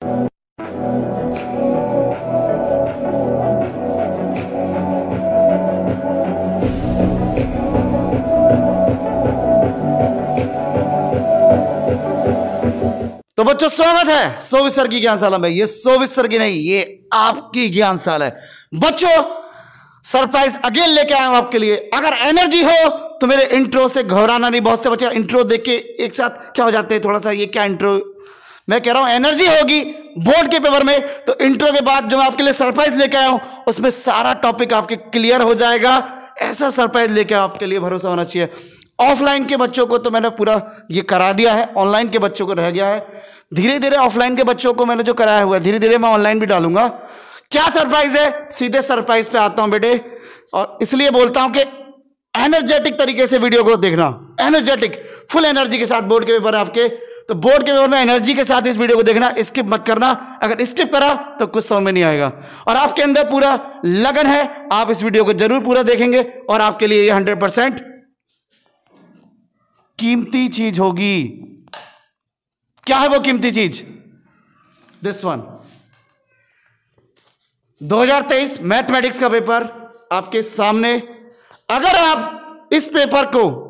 तो बच्चों स्वागत है 24 सर की ज्ञानशाला में। ये 24 सर की नहीं, ये आपकी ज्ञानशाला है। बच्चों सरप्राइज अगेन लेके आया हूं आपके लिए। अगर एनर्जी हो तो मेरे इंट्रो से घबराना नहीं। बहुत से बच्चे इंट्रो देख के एक साथ क्या हो जाते हैं, थोड़ा सा ये क्या इंट्रो। मैं कह रहा हूं एनर्जी होगी बोर्ड के पेपर में तो इंट्रो के बाद जो मैं आपके लिए सरप्राइज लेके आया हूं उसमें सारा टॉपिक आपके क्लियर हो जाएगा। ऐसा सरप्राइज लेके आपके लिए भरोसा होना चाहिए। ऑफलाइन के बच्चों को तो मैंने पूरा ये करा दिया है, ऑनलाइन के बच्चों को रह गया है। धीरे धीरे ऑफलाइन के बच्चों को मैंने जो कराया हुआ है धीरे धीरे मैं ऑनलाइन भी डालूंगा। क्या सरप्राइज है, सीधे सरप्राइज पे आता हूं बेटे। और इसलिए बोलता हूं कि एनर्जेटिक तरीके से वीडियो को देखना, एनर्जेटिक फुल एनर्जी के साथ। बोर्ड के पेपर आपके, तो बोर्ड के पेपर में एनर्जी के साथ इस वीडियो को देखना, स्किप मत करना। अगर स्किप करा तो कुछ समझ में नहीं आएगा। और आपके अंदर पूरा लगन है, आप इस वीडियो को जरूर पूरा देखेंगे और आपके लिए ये 100% कीमती चीज होगी। क्या है वो कीमती चीज? दिस वन 2023 मैथमेटिक्स का पेपर आपके सामने। अगर आप इस पेपर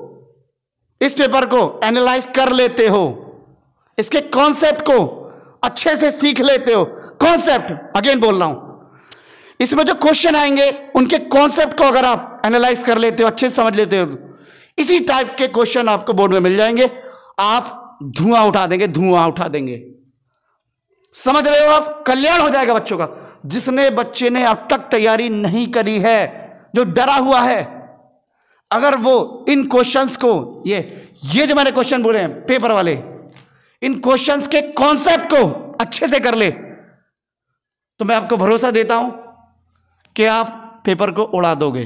को एनालाइज कर लेते हो, इसके कॉन्सेप्ट को अच्छे से सीख लेते हो, कॉन्सेप्ट अगेन बोल रहा हूं, इसमें जो क्वेश्चन आएंगे उनके कॉन्सेप्ट को अगर आप एनालाइज कर लेते हो, अच्छे से समझ लेते हो, इसी टाइप के क्वेश्चन आपको बोर्ड में मिल जाएंगे। आप धुआं उठा देंगे, धुआं उठा देंगे। समझ रहे हो आप? कल्याण हो जाएगा बच्चों का। जिसने बच्चे ने अब तक तैयारी नहीं करी है, जो डरा हुआ है, अगर वो इन क्वेश्चंस को ये जो मैंने क्वेश्चन बोले हैं पेपर वाले, इन क्वेश्चंस के कॉन्सेप्ट को अच्छे से कर ले तो मैं आपको भरोसा देता हूं कि आप पेपर को उड़ा दोगे।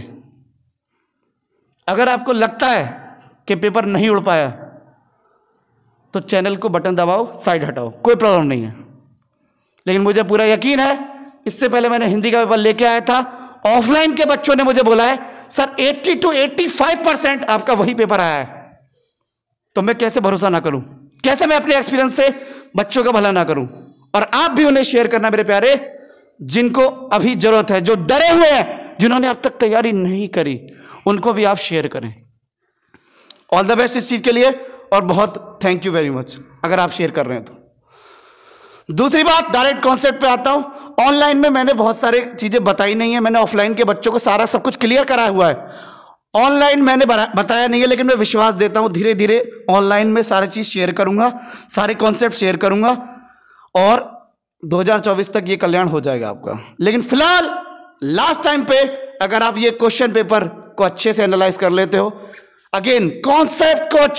अगर आपको लगता है कि पेपर नहीं उड़ पाया तो चैनल को बटन दबाओ, साइड हटाओ, कोई प्रॉब्लम नहीं है। लेकिन मुझे पूरा यकीन है, इससे पहले मैंने हिंदी का पेपर लेके आया था, ऑफलाइन के बच्चों ने मुझे बोला है सर 80 to 85% आपका वही पेपर आया है। तो मैं कैसे भरोसा ना करूं, कैसे मैं अपने एक्सपीरियंस से बच्चों का भला ना करूं। और आप भी उन्हें शेयर करना मेरे प्यारे, जिनको अभी जरूरत है, जो डरे हुए हैं, जिन्होंने अब तक तैयारी नहीं करी, उनको भी आप शेयर करें। ऑल द बेस्ट इस चीज के लिए और बहुत थैंक यू वेरी मच अगर आप शेयर कर रहे हैं तो। दूसरी बात, डायरेक्ट कॉन्सेप्ट पे आता हूं। ऑनलाइन में मैंने बहुत सारी चीजें बताई नहीं है, मैंने ऑफलाइन के बच्चों को सारा सब कुछ क्लियर कराया हुआ है। ऑनलाइन मैंने बताया नहीं है, लेकिन मैं विश्वास देता हूं धीरे धीरे ऑनलाइन में सारी चीज शेयर करूंगा, सारे कॉन्सेप्ट शेयर करूंगा और 2024 तक ये कल्याण हो जाएगा आपका। लेकिन फिलहाल लास्ट टाइम पे अगर आप ये क्वेश्चन पेपर को अच्छे से एनालाइज कर लेते हो, अगेन कॉन्सेप्ट को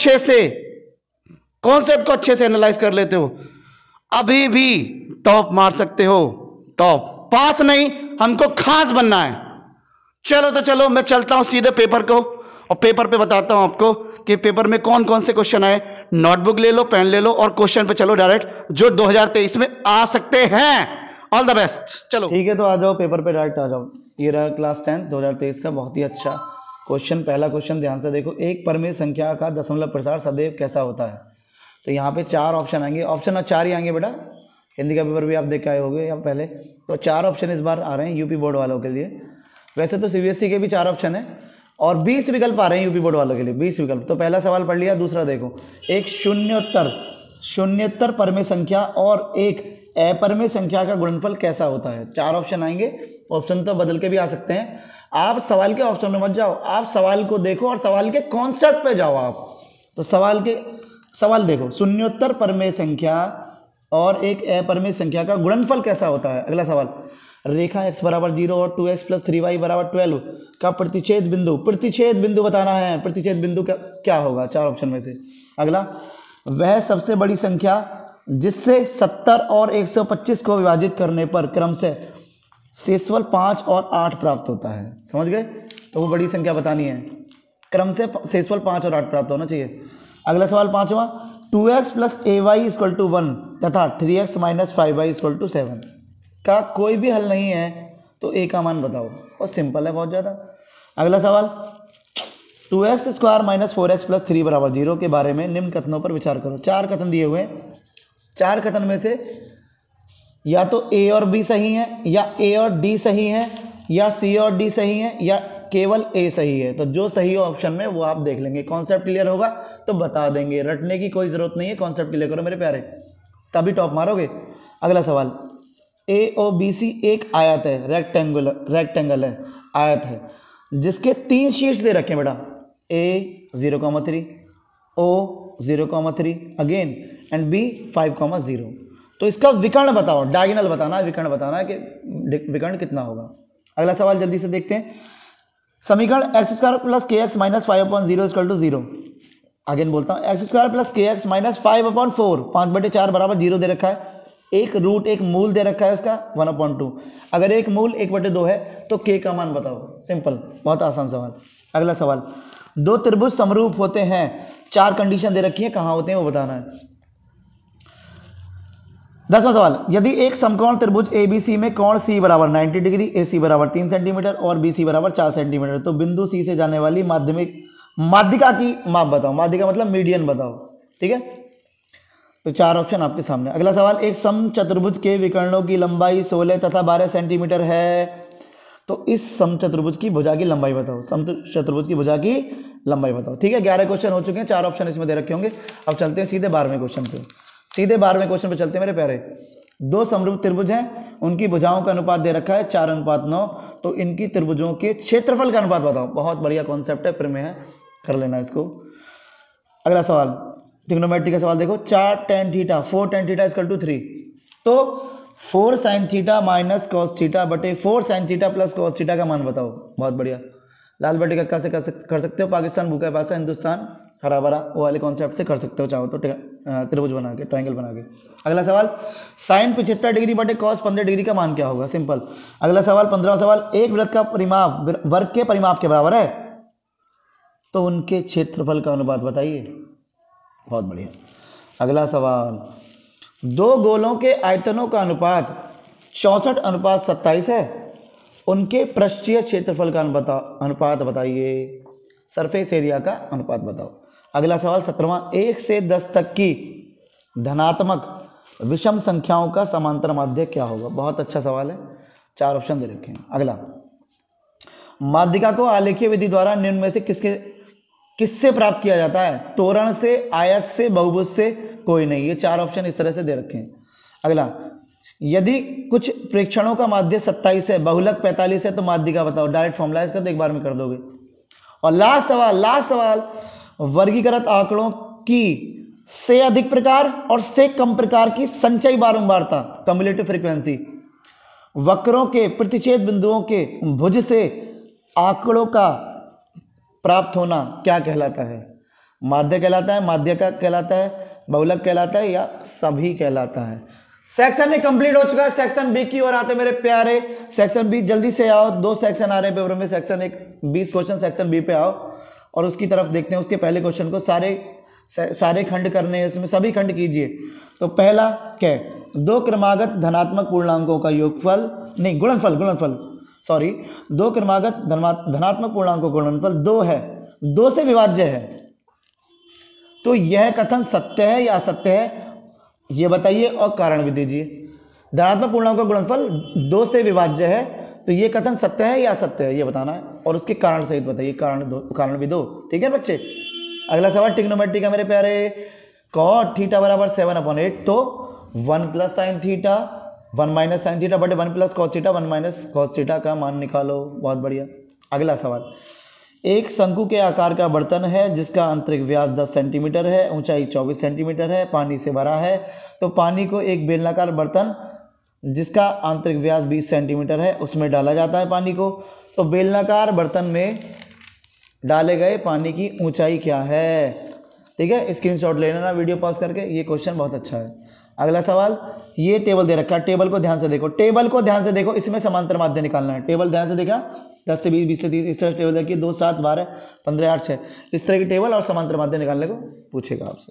अच्छे से एनालाइज कर लेते हो, अभी भी टॉप मार सकते हो। टॉप पास नहीं, हमको खास बनना है। चलो तो चलो, मैं चलता हूं सीधे पेपर को और पेपर पे बताता हूं आपको कि पेपर में कौन कौन से क्वेश्चन आए। नोटबुक ले लो, पेन ले लो और क्वेश्चन पे चलो डायरेक्ट, जो 2023 में आ सकते हैं। All the best. चलो ठीक है, तो आ जाओ पेपर पे, डायरेक्ट आ जाओ। ये रहा क्लास 10 2023 का बहुत ही अच्छा क्वेश्चन। पहला क्वेश्चन ध्यान से देखो, एक परिमेय संख्या का दशमलव प्रसार सदैव कैसा होता है। तो यहाँ पे 4 ऑप्शन आएंगे, ऑप्शन 4 ही आएंगे बेटा। हिंदी का पेपर भी आप देख के आए होंगे या पहले, तो 4 ऑप्शन इस बार आ रहे हैं यूपी बोर्ड वालों के लिए। वैसे तो सीबीएसई के भी 4 ऑप्शन है और 20 विकल्प आ रहे हैं यूपी बोर्ड वालों के लिए, 20 विकल्प। तो पहला सवाल पढ़ लिया। दूसरा देखो, एक शून्योत्तर परिमेय संख्या और एक अपरिमेय संख्या का गुणनफल कैसा होता है। 4 ऑप्शन आएंगे, ऑप्शन तो बदल के भी आ सकते हैं। आप सवाल के ऑप्शन में मत जाओ, आप सवाल को देखो और सवाल के कॉन्सेप्ट पे जाओ आप। तो सवाल देखो, शून्योत्तर परिमेय संख्या और एक अपरिमेय संख्या का गुणनफल कैसा होता है। अगला सवाल, रेखा x बराबर 0 और 2x + 3y बराबर 12 का प्रतिच्छेद बिंदु बताना है। प्रतिच्छेद बिंदु क्या होगा 4 ऑप्शन में से। अगला, वह सबसे बड़ी संख्या जिससे 70 और 125 को विभाजित करने पर क्रमशः शेषफल 5 और 8 प्राप्त होता है। समझ गए? तो वो बड़ी संख्या बतानी है, क्रमशः शेषफल 5 और 8 प्राप्त होना चाहिए। अगला सवाल 5वां, 2x + ay = 1 तथा 3x - 5y = 7 का कोई भी हल नहीं है तो a का मान बताओ। और सिंपल है बहुत ज़्यादा। अगला सवाल, 2x² - 4x + 3 = 0 के बारे में निम्न कथनों पर विचार करो। 4 कथन दिए हुए हैं, 4 कथन में से या तो ए और बी सही है, या ए और डी सही है, या सी और डी सही है, या केवल ए सही है। तो जो सही हो ऑप्शन में वो आप देख लेंगे। कॉन्सेप्ट क्लियर होगा तो बता देंगे, रटने की कोई ज़रूरत नहीं है, कॉन्सेप्ट क्लियर करो मेरे प्यारे, तभी टॉप मारोगे। अगला सवाल, ए ओ बी सी एक आयत है, रेक्टेंगल है, आयत है, जिसके 3 शीट्स दे रखे हैं बेटा, A 0,3, O 0,3 again, and B 5,0। तो इसका विकर्ण बताओ, डायगोनल बताना, विकर्ण बताना कि विकर्ण कितना होगा। अगला सवाल जल्दी से देखते हैं। समीकरण x square plus k x minus 5/0 equal to 0। Again बोलता हूँ, x square plus k x minus 5/4, 5/4 बराबर 0 दे रखा है। एक रूट, एक मूल दे रखा है उसका 1/2। अगर एक मूल 1/2 है तो के का मान बताओ। सिंपल, बहुत आसान सवाल। अगला सवाल, 2 त्रिभुज समरूप होते हैं, 4 कंडीशन दे रखी है, कहाँ होते हैं वो बताना है। 10वां सवाल, यदि एक समकोण त्रिभुज ABC में कोण C बराबर 90 डिग्री, AC बराबर 3 सेंटीमीटर और BC बराबर 4 सेंटीमीटर, तो बिंदु C से जाने वाली माध्यिका की माप बताओ। माध्यिका मतलब मीडियन बताओ, ठीक है। तो 4 ऑप्शन आपके सामने। अगला सवाल, एक समचतुर्भुज के विकर्णों की लंबाई 16 तथा 12 सेंटीमीटर है, तो इस समचतुर्भुज की भुजा की लंबाई बताओ। समचतुर्भुज की भुजा की लंबाई बताओ, ठीक है। 11 क्वेश्चन हो चुके हैं, 4 ऑप्शन इसमें दे रखे होंगे। अब चलते हैं सीधे 12वें क्वेश्चन पे। सीधे 12वें क्वेश्चन पे चलते हैं मेरे प्यारे। 2 समरूप त्रिभुज हैं, उनकी भुजाओं का अनुपात दे रखा है 4:9, तो इनकी त्रिभुजों के क्षेत्रफल का अनुपात बताओ। बहुत बढ़िया कॉन्सेप्ट है, प्रिय में है, कर लेना इसको। अगला सवाल, ट्रिग्नोमेट्री का सवाल देखो। 4 tan theta 4 tan theta equal to 3, तो 4 sin theta minus cos theta बटे 4 sin theta plus cos theta का मान बताओ। बहुत बढ़िया, लाल बटे कक्का से कर सकते हो। पाकिस्तान भूखा प्यासा, हिंदुस्तान हरा भरा, वो वाले कॉन्सेप्ट से कर सकते हो चाहो तो, त्रिभुज बना के, ट्रायंगल बना के। अगला सवाल, साइन 75 डिग्री बटे कॉस 15 डिग्री का मान क्या होगा। सिंपल। अगला सवाल 15वां सवाल, एक वृत्त का परिमाप वर्ग के परिमाप के बराबर है, तो उनके क्षेत्रफल का अनुपात बताइए। बहुत बढ़िया। अगला सवाल, 2 गोलों के आयतनों का अनुपात 64:27 है, उनके पृष्ठीय क्षेत्रफल का अनुपात बताइए। सरफेस एरिया का अनुपात बताओ। अगला सवाल 17वां, 1 से 10 तक की धनात्मक विषम संख्याओं का समांतर माध्य क्या होगा। बहुत अच्छा सवाल है, 4 ऑप्शन दे रखे हैं। अगला, माध्यिका को आलेखीय विधि द्वारा निम्न में से किससे प्राप्त किया जाता है। तोरण से, आयत से, बहुभुज से, कोई नहीं। ये 4 ऑप्शन इस तरह से दे रखे हैं। अगला, यदि कुछ प्रेक्षणों का माध्य 27 है, बहुलक 45 है, तो माध्यिका बताओ। डायरेक्ट फॉर्मूला इसका, तो एक बार में कर दोगे। और लास्ट सवाल, वर्गीकृत आंकड़ों की से अधिक प्रकार और से कम प्रकार की संचयी बारंबारता, कम्युलेटिव फ्रीक्वेंसी, वक्रों के प्रतिच्छेद बिंदुओं के भुज से आंकड़ों का प्राप्त होना क्या कहलाता है। माध्य कहलाता है, माध्यिका कहलाता है, बहुलक कहलाता है, या सभी कहलाता है। सेक्शन ए कंप्लीट हो चुका है। सेक्शन बी की ओर आते मेरे प्यारे। सेक्शन बी जल्दी से आओ, 2 सेक्शन आ रहे हैं पेपर में। सेक्शन एक 20 क्वेश्चन सेक्शन बी पे आओ और उसकी तरफ देखते हैं। उसके पहले क्वेश्चन को सारे खंड करने हैं, इसमें सभी खंड कीजिए। तो पहला क्या है, 2 क्रमागत धनात्मक पूर्णांकों का योगफल, नहीं गुणनफल, सॉरी, 2 क्रमागत धनात्मक पूर्णांकों का गुणनफल 2 है, 2 से विभाज्य है, तो यह कथन सत्य है या असत्य है ये बताइए और कारण भी दीजिए। धनात्मक पूर्णांकों का गुणनफल 2 से विभाज्य है, तो ये कथन सत्य है या असत्य है ये बताना है, और उसके कारण सहित बताइए। कारण भी दो, ठीक है बच्चे। अगला सवाल ट्रिग्नोमेट्री का मेरे प्यारे। cot थीटा बराबर 7/8, तो 1 plus sine theta 1 minus sine theta बटे 1 plus cos theta 1 minus cos theta का मान निकालो। बहुत बढ़िया। अगला सवाल, एक शंकु के आकार का बर्तन है जिसका आंतरिक व्यास 10 सेंटीमीटर है, ऊंचाई 24 सेंटीमीटर है, पानी से भरा है, तो पानी को एक बेलनाकार बर्तन जिसका आंतरिक व्यास 20 सेंटीमीटर है उसमें डाला जाता है पानी को, तो बेलनाकार बर्तन में डाले गए पानी की ऊंचाई क्या है। ठीक है, स्क्रीनशॉट ले लेना वीडियो पॉज करके, ये क्वेश्चन बहुत अच्छा है। अगला सवाल, ये टेबल दे रखा है, टेबल को ध्यान से देखो, टेबल को ध्यान से देखो, इसमें समांतर माध्य निकालना है। टेबल ध्यान से देखा, 10 से 20, 20 से 30, इस तरह टेबल देखिए, 2, 7, 12, 15, 8, 6, इस तरह की टेबल और समांतर माध्य निकालने को पूछेगा आपसे।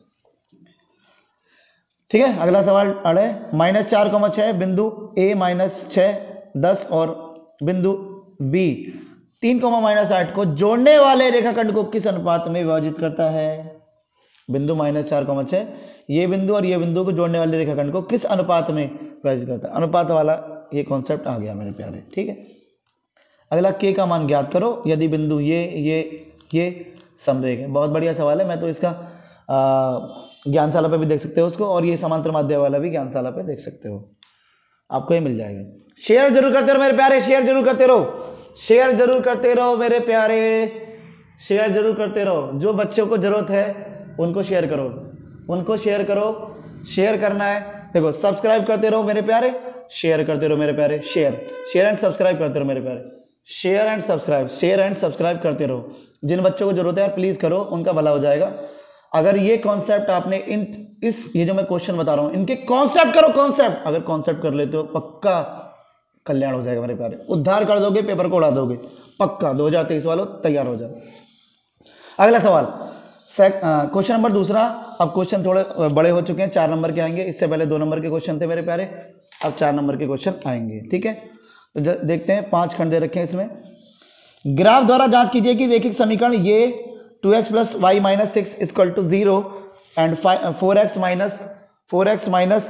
ठीक है, अगला सवाल अड़े -4,6 बिंदु A -6, 10 और बिंदु B 3,-8 को जोड़ने वाले रेखाखंड को किस अनुपात में विभाजित करता है। बिंदु -4,6 ये बिंदु और ये बिंदु को जोड़ने वाले रेखाखंड को किस अनुपात में विभाजित करता है? अनुपात वाला ये कॉन्सेप्ट आ गया मेरे प्यारे, ठीक है। अगला के का मान ज्ञात करो यदि बिंदु ये समरेख है। बहुत बढ़िया सवाल है, मैं तो इसका ज्ञानशाला पे भी देख सकते हो उसको, और ये समांतर माध्य वाला भी ज्ञानशाला पे देख सकते हो, आपको ये मिल जाएगा। शेयर जरूर करते रहो मेरे प्यारे, शेयर जरूर करते रहो, शेयर जरूर करते रहो मेरे प्यारे, शेयर जरूर करते रहो। जो बच्चों को जरूरत है उनको शेयर करो, उनको शेयर करो। शेयर करना है, देखो सब्सक्राइब करते रहो मेरे प्यारे, शेयर करते रहो मेरे प्यारे, शेयर एंड सब्सक्राइब करते रहो मेरे प्यारे, शेयर एंड सब्सक्राइब करते रहो। जिन बच्चों को जरूरत है प्लीज करो, उनका भला हो जाएगा। अगर ये कॉन्सेप्ट आपने ये जो मैं क्वेश्चन बता रहा हूं इनके कॉन्सेप्ट करो, कॉन्सेप्ट अगर कॉन्सेप्ट कर लेते हो पक्का कल्याण हो जाएगा मेरे प्यारे, उद्धार कर दोगे, पेपर को उड़ा दोगे पक्का। 2023 वालों तैयार हो जाओ। अगला सवाल क्वेश्चन नंबर दूसरा। अब क्वेश्चन थोड़े बड़े हो चुके हैं, 4 नंबर के आएंगे। इससे पहले 2 नंबर के क्वेश्चन थे मेरे प्यारे, अब 4 नंबर के क्वेश्चन आएंगे, ठीक है। तो देखते हैं, 5 खंड दे रखे हैं इसमें। ग्राफ द्वारा जांच कीजिए कि रेखिक समीकरण ये 2x + y - 6 = 0 and 4x minus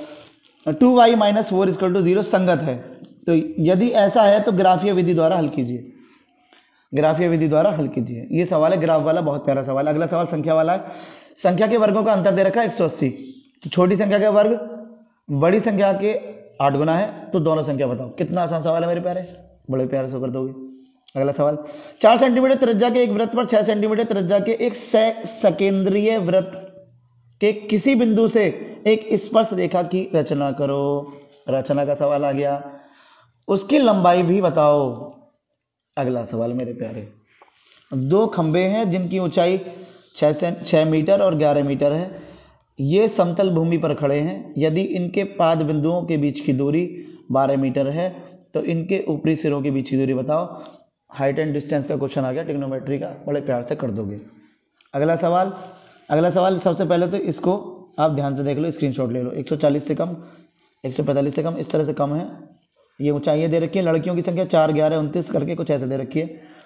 2y - 4 = 0 संगत है। तो यदि ऐसा है तो ग्राफीय विधि द्वारा हल कीजिए, ग्राफीय विधि द्वारा हल कीजिए। ये सवाल है ग्राफ वाला, बहुत प्यारा सवाल है। अगला सवाल संख्या वाला है। संख्या के वर्गों का अंतर दे रखा है 180। तो छोटी संख्या का वर्ग बड़ी संख्या के 8 गुना है, तो दोनों संख्या बताओ। कितना आसान सवाल है मेरे प्यारे, बड़े प्यारे से कर दोगे। अगला सवाल 4 सेंटीमीटर त्रिज्या के एक वृत्त पर 6 सेंटीमीटर त्रिज्या के एक सकेंद्रीय वृत्त के किसी बिंदु से एक स्पर्श रेखा की रचना करो। रचना का सवाल आ गया, उसकी लंबाई भी बताओ। अगला सवाल मेरे प्यारे, 2 खंबे हैं जिनकी ऊंचाई 6 मीटर और 11 मीटर है। ये समतल भूमि पर खड़े हैं। यदि इनके पाद बिंदुओं के बीच की दूरी 12 मीटर है तो इनके ऊपरी सिरों के बीच की दूरी बताओ। हाइट एंड डिस्टेंस का क्वेश्चन आ गया, ट्रिग्नोमेट्री का, बड़े प्यार से कर दोगे। अगला सवाल सबसे पहले तो इसको आप ध्यान से देख लो, स्क्रीनशॉट ले लो। 140 से कम, 145 से कम, इस तरह से कम है। ये ऊंचाइयाँ दे रखी है, लड़कियों की संख्या 4, 11, 29 करके कुछ ऐसे दे रखी है,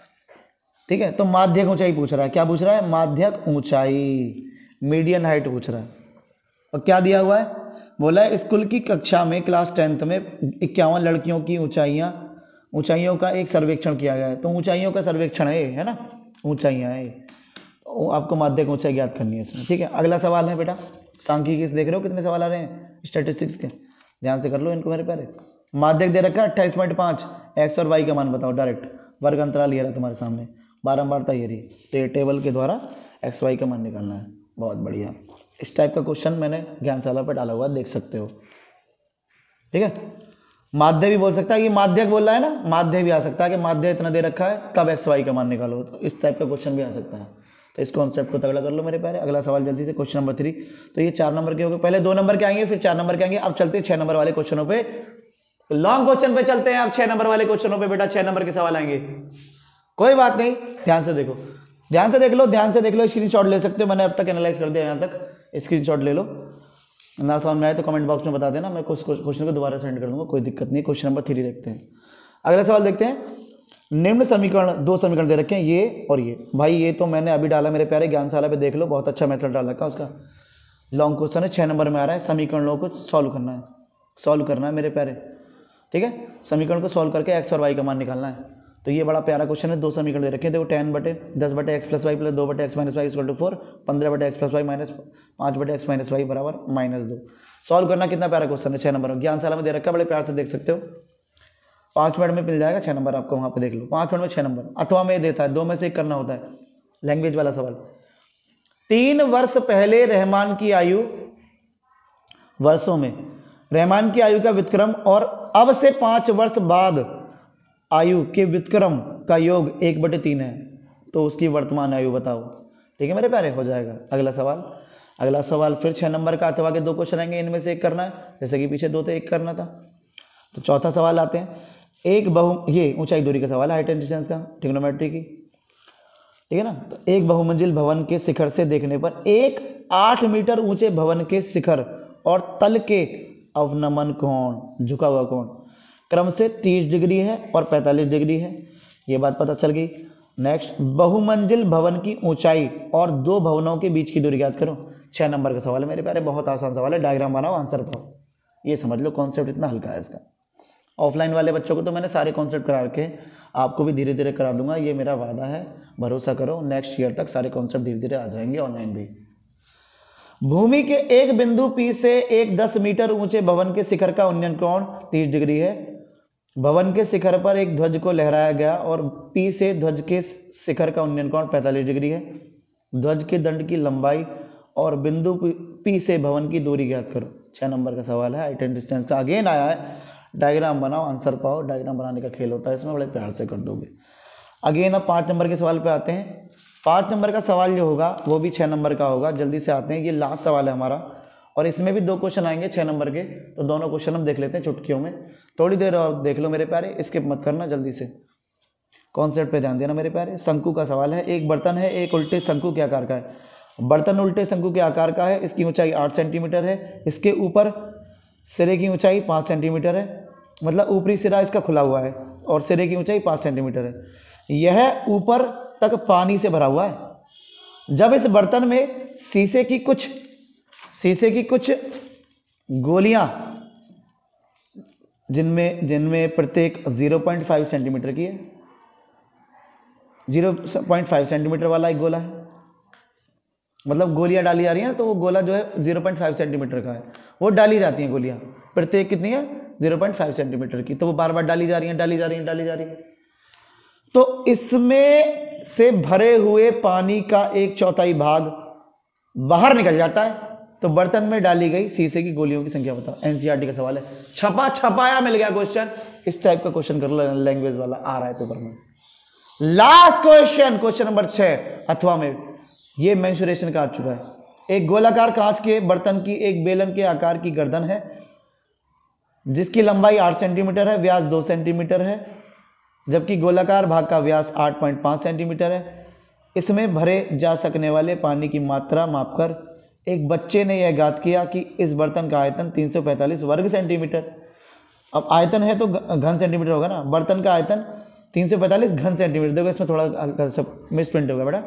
ठीक है। तो माध्यक ऊंचाई पूछ रहा है, क्या पूछ रहा है? माध्यक ऊंचाई, मीडियन हाइट पूछ रहा है। और क्या दिया हुआ है? बोला है स्कूल की कक्षा में क्लास 10th में 51 लड़कियों की ऊंचाइयों का एक सर्वेक्षण किया गया है। तो ऊंचाइयों का सर्वेक्षण है ना, ऊंचाइयाँ है, आपको माध्यक ऊंचाई ज्ञात करनी है इसमें, ठीक है। अगला सवाल है बेटा, सांख्यिकी देख रहे हो कितने सवाल आ रहे हैं स्टैटिस्टिक्स के, ध्यान से कर लो इनको मेरे प्यारे। माध्यक दे रखा है 28.5, एक्स और वाई का मान बताओ डायरेक्ट। वर्ग अंतराल ये रहा तुम्हारे सामने, बारंबारता ये रही, तो ये टेबल के द्वारा एक्स वाई का मान निकालना है। बहुत बढ़िया, इस टाइप का क्वेश्चन मैंने ज्ञानशाला पर डाला हुआ, देख सकते हो, ठीक है। माध्य भी बोल सकता है, ये माध्यक बोल रहा है ना, माध्य भी आ सकता है कि माध्य इतना दे रखा है तब एक्स वाई का मान निकालो, तो इस टाइप का क्वेश्चन भी आ सकता है। तो इस कॉन्सेप्ट को तगड़ा कर लो मेरे प्यारे। अगला सवाल जल्दी से, क्वेश्चन नंबर 3। तो ये 4 नंबर के हो गए, पहले 2 नंबर के आएंगे फिर 4 नंबर के आएंगे। अब चलते हैं 6 नंबर वाले क्वेश्चनों पे, लॉन्ग क्वेश्चन पे चलते हैं। अब 6 नंबर वाले क्वेश्चनों पे बेटा 6 नंबर के सवाल आएंगे, कोई बात नहीं, ध्यान से देखो, ध्यान से देख लो, स्क्रीनशॉट ले सकते हो, मैंने अब तक एनालाइज कर दिया यहाँ तक, स्क्रीनशॉट ले लो। ना समझ में आए तो कमेंट बॉक्स में बता देना, मैं कुछ क्वेश्चन को दोबारा सेंड कर दूंगा, कोई दिक्कत नहीं। क्वेश्चन नंबर 3 देखते हैं। अगला सवाल देखते हैं। निम्न समीकरण, 2 समीकरण दे रखे हैं, ये और ये। भाई ये तो मैंने अभी डाला मेरे प्यारे, ज्ञानशाला पे देख लो, बहुत अच्छा मेथड डाल रखा है उसका। लॉन्ग क्वेश्चन है, 6 नंबर में आ रहा है। समीकरणों को सॉल्व करना है मेरे प्यारे, ठीक है। समीकरण को सॉल्व करके एक्स और वाई का मान निकालना है। तो ये बड़ा प्यारा क्वेश्चन है। 2 समीकरण दे रखे हैं, देखो 10/10 + y + 2/x - y = 4, 15/x + y - 5/x - y बराबर -2। सॉल्व करना, कितना प्यारा क्वेश्चन है, 6 नंबर में ज्ञानशाला में दे रखा है, बड़े प्यार से देख सकते हो। 5 मिनट में मिल जाएगा 6 नंबर आपको, वहाँ पे देख लो, 5 मिनट में 6 नंबर। अथवा में देता है 2 में से 1 करना होता है, लैंग्वेज वाला सवाल। 3 वर्ष पहले रहमान की आयु, वर्षों में रहमान की आयु का व्युत्क्रम और अब से 5 वर्ष बाद आयु के व्युत्क्रम का योग 1/3 है, तो उसकी वर्तमान आयु बताओ, ठीक है मेरे प्यारे, हो जाएगा। अगला सवाल फिर 6 नंबर का, अथवा के 2 क्वेश्चन आएंगे, इनमें से 1 करना है, जैसे कि पीछे 2 थे 1 करना था। तो चौथा सवाल आते हैं, ये ऊंचाई दूरी का सवाल है, हाइट एंड डिस्टेंस का, ट्रिग्नोमेट्री की, ठीक है ना। तो एक बहुमंजिल भवन के शिखर से देखने पर एक 8 मीटर ऊंचे भवन के शिखर और तल के अवनमन कोण, झुका हुआ कोण क्रम से 30 डिग्री है और 45 डिग्री है, ये बात पता चल गई। नेक्स्ट, बहुमंजिल भवन की ऊंचाई और 2 भवनों के बीच की दूरी ज्ञात करो। 6 नंबर का सवाल है मेरे प्यारे, बहुत आसान सवाल है। डायग्राम बनाओ, आंसर पाओ। ये समझ लो कॉन्सेप्ट इतना हल्का है इसका। ऑफलाइन वाले बच्चों को तो मैंने सारे कॉन्सेप्ट करा रखे, आपको भी धीरे धीरे करा दूंगा, ये मेरा वादा है। भरोसा करो, नेक्स्ट ईयर तक सारे कॉन्सेप्ट धीरे धीरे आ जाएंगे, ऑनलाइन भी। भूमि के एक बिंदु P से एक 10 मीटर ऊंचे भवन के शिखर का उन्नयन कोण 30 डिग्री है। भवन के शिखर पर एक ध्वज को लहराया गया और P से ध्वज के शिखर का उन्नयन कोण 45 डिग्री है। ध्वज के दंड की लंबाई और बिंदु P से भवन की दूरी ज्ञात करो। 6 नंबर का सवाल है, हाइट एंड डिस्टेंस का अगेन आया है। डायग्राम बनाओ, आंसर पाओ। डायग्राम बनाने का खेल होता है इसमें, बड़े प्यार से कर दोगे। अगेन अब 5 नंबर के सवाल पे आते हैं। 5 नंबर का सवाल जो होगा वो भी 6 नंबर का होगा। जल्दी से आते हैं, ये लास्ट सवाल है हमारा, और इसमें भी 2 क्वेश्चन आएंगे 6 नंबर के, तो दोनों क्वेश्चन हम देख लेते हैं चुटकियों में। थोड़ी देर और देख लो मेरे प्यारे, स्किप मत करना, जल्दी से कॉन्सेप्ट पे ध्यान देना मेरे प्यारे। शंकु का सवाल है। एक बर्तन है, एक उल्टे शंकु के आकार का है। बर्तन उल्टे शंकु के आकार का है, इसकी ऊंचाई 8 सेंटीमीटर है, इसके ऊपर सिरे की ऊंचाई 5 सेंटीमीटर है, मतलब ऊपरी सिरा इसका खुला हुआ है, और सिरे की ऊंचाई 5 सेंटीमीटर है। यह ऊपर तक पानी से भरा हुआ है। जब इस बर्तन में शीशे की कुछ गोलियां, जिनमें प्रत्येक 0.5 सेंटीमीटर की है, 0.5 सेंटीमीटर वाला एक गोला है, मतलब गोलियां डाली जा रही हैं, तो वो गोला जो है 0.5 सेंटीमीटर का है, वो डाली जाती हैं गोलियां, प्रत्येक कितनी है 0.5 सेंटीमीटर की, तो वो बार बार डाली जा रही हैं। तो इसमें से भरे हुए पानी का 1/4 भाग बाहर निकल जाता है। तो बर्तन में डाली गई शीशे की गोलियों की संख्या बताओ। एनसीईआरटी का सवाल है, छपाया मिल गया क्वेश्चन। इस टाइप का क्वेश्चन कर लो, लैंग्वेज वाला आ रहा है पेपर में। लास्ट क्वेश्चन नंबर 6 अथवा में, ये मेंसुरेशन का आ चुका है। एक गोलाकार कांच के बर्तन की एक बेलन के आकार की गर्दन है, जिसकी लंबाई 8 सेंटीमीटर है, व्यास 2 सेंटीमीटर है, जबकि गोलाकार भाग का व्यास 8.5 सेंटीमीटर है। इसमें भरे जा सकने वाले पानी की मात्रा मापकर एक बच्चे ने यह ज्ञात किया कि इस बर्तन का आयतन 345 वर्ग सेंटीमीटर। अब आयतन है तो घन सेंटीमीटर होगा ना, बर्तन का आयतन 345 घन सेंटीमीटर। देखो इसमें थोड़ा हल्का सा मिस प्रिंट होगा बेटा।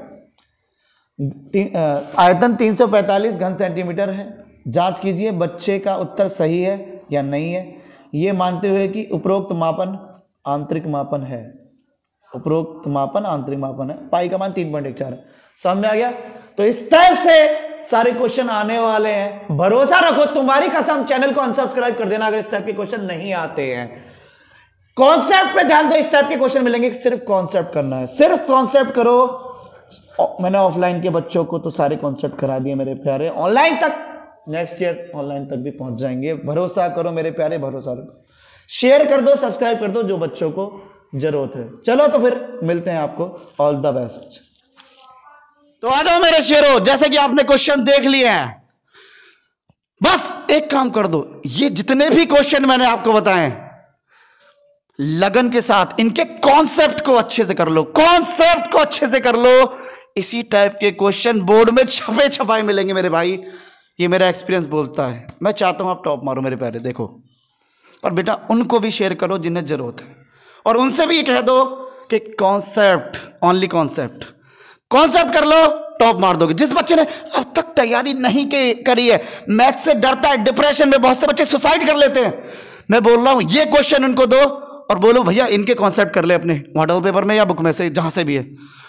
आयतन 345 घन सेंटीमीटर है। जांच कीजिए बच्चे का उत्तर सही है या नहीं है, ये मानते हुए कि उपरोक्त मापन आंतरिक मापन है। उपरोक्त मापन आंतरिक मापन है। पाई का मान 3.14 है। सामने आ गया। तो इस टाइप से सारे क्वेश्चन आने वाले हैं। भरोसा रखो, तुम्हारी कसम। चैनल को अनसब्सक्राइब कर देना अगर इस टाइप के क्वेश्चन नहीं आते हैं। कॉन्सेप्ट पे ध्यान दो, इस टाइप के क्वेश्चन मिलेंगे, सिर्फ कॉन्सेप्ट करना है, सिर्फ कॉन्सेप्ट करो। मैंने ऑफलाइन के बच्चों को तो सारे कॉन्सेप्ट करा दिए मेरे प्यारे, ऑनलाइन तक, नेक्स्ट ईयर ऑनलाइन तक भी पहुंच जाएंगे। भरोसा करो मेरे प्यारे, भरोसा रखो। शेयर कर दो, सब्सक्राइब कर दो जो बच्चों को जरूरत है। चलो तो फिर मिलते हैं आपको। All the best. तो आ जाओ मेरे शेरों, जैसे कि आपने क्वेश्चन देख लिए हैं, बस एक काम कर दो, ये जितने भी क्वेश्चन मैंने आपको बताए लगन के साथ इनके कॉन्सेप्ट को अच्छे से कर लो, कॉन्सेप्ट को अच्छे से कर लो। इसी टाइप के क्वेश्चन बोर्ड में छपे छपाए मिलेंगे मेरे भाई, ये मेरा एक्सपीरियंस बोलता है। मैं चाहता हूं आप टॉप मारो मेरे प्यारे। देखो, और बेटा उनको भी शेयर करो जिन्हें जरूरत है, और उनसे भी ये कह दो कि कॉन्सेप्ट, ओनली कॉन्सेप्ट कर लो, टॉप मार दोगे। जिस बच्चे ने अब तक तैयारी नहीं करी है, मैथ से डरता है, डिप्रेशन में, बहुत से बच्चे सुसाइड कर लेते हैं, मैं बोल रहा हूं ये क्वेश्चन उनको दो और बोलो भैया इनके कॉन्सेप्ट कर ले अपने मॉडल पेपर में या बुक में से, जहां से भी है।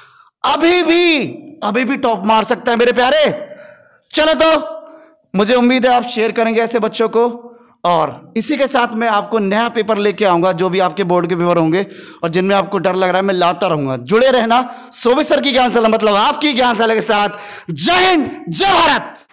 अभी भी टॉप मार सकता है मेरे प्यारे। चलो तो मुझे उम्मीद है आप शेयर करेंगे ऐसे बच्चों को, और इसी के साथ मैं आपको नया पेपर लेके आऊंगा, जो भी आपके बोर्ड के पेपर होंगे और जिनमें आपको डर लग रहा है, मैं लाता रहूंगा। जुड़े रहना सोबे सर की ज्ञानशाला, मतलब आपकी ज्ञानशाला के साथ। जय हिंद, जय भारत।